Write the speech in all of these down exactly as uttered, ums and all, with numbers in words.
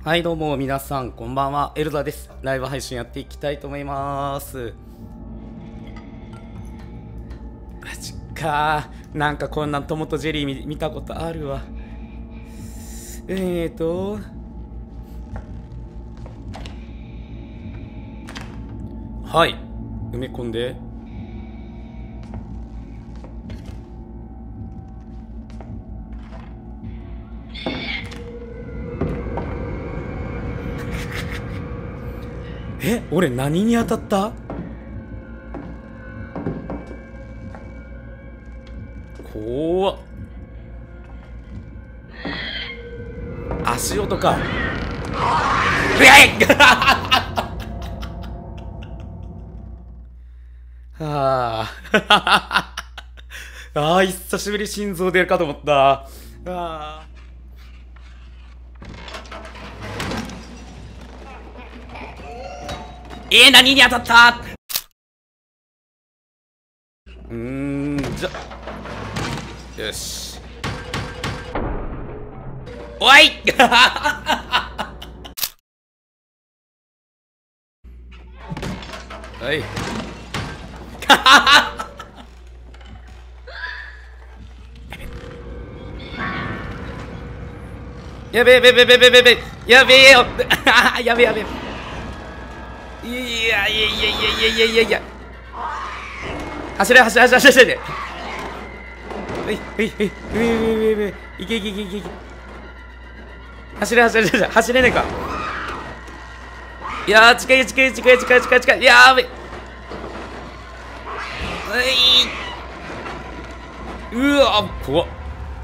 はい、どうも皆さんこんばんは。エルザです。ライブ配信やっていきたいと思います。マジかー。なんかこんなトモとジェリー 見, 見たことあるわ。えーとはい、埋め込んで。え、俺何に当たった？怖っ。足音か。うえっはああー、久しぶり心臓出るかと思った。ああえー、何に当たった？うーん、じゃよし。おいはいやべやべやべやべやべやべやべえよやべやべいやいやいやいやいやいやいや走れ走れ走れ走れではいはいはいはいはいいけいけいけいけいけ走れ走れ走れ走れねえか。いやー近い近い近い近い近い近いやーべうわ怖っ。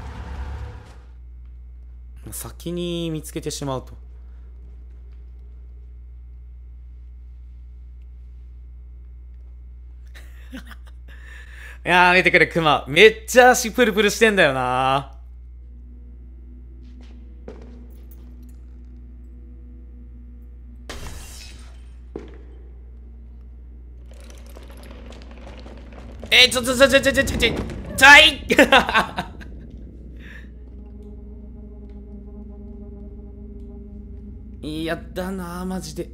先に見つけてしまうとやめてくれクマ。めっちゃ足プルプルしてんだよな。えー、ちょちょちょちょちょちょちょちょちょいやだなマジで。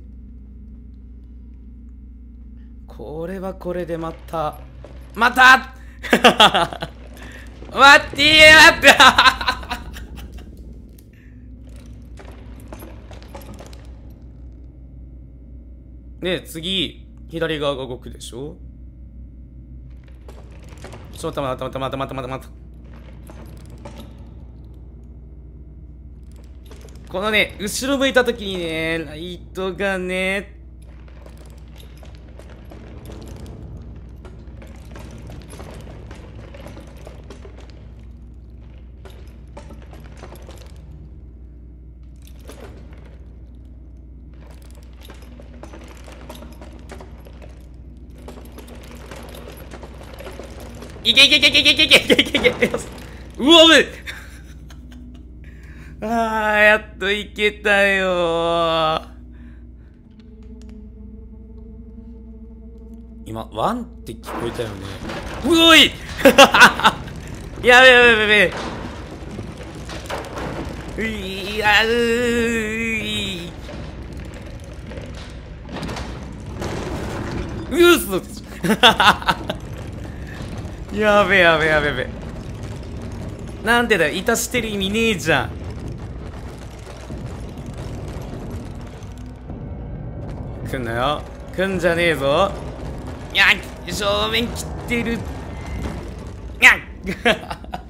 これはこれでまたまた待ってやったねえ次左側が動くでしょ。ちょっと待って待って待って待って待って待って。このね後ろ向いた時にねライトがねいけいけいけいけいけいけいけいけいけいけうわべあーやっといけたよー。今ワンって聞こえたよね。うおいやべやべやべういやういうそやべやべやべやべ。なんでだよ、いたしてる意味ねえじゃん。来んなよ、来んじゃねえぞ。いや正面切ってる。いや